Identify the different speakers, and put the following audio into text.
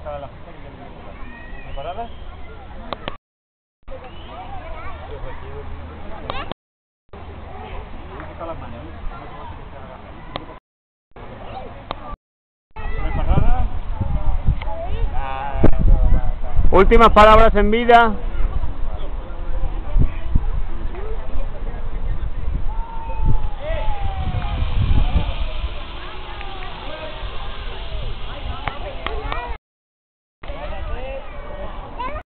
Speaker 1: a la fiesta que ya viene. ¿Preparadas? Las manos. ¿Preparadas?
Speaker 2: Últimas palabras en vida.